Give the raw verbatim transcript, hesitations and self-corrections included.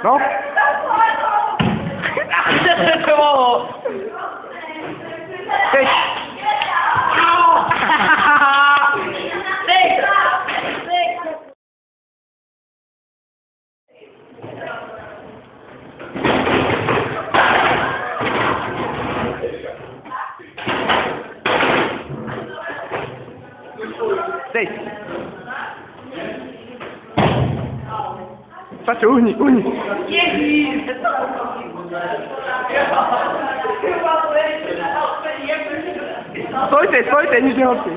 No. Mało. Cześć. Cześć. Patrz, uni, uni. Stójcie, stójcie, nic nie chodźcie.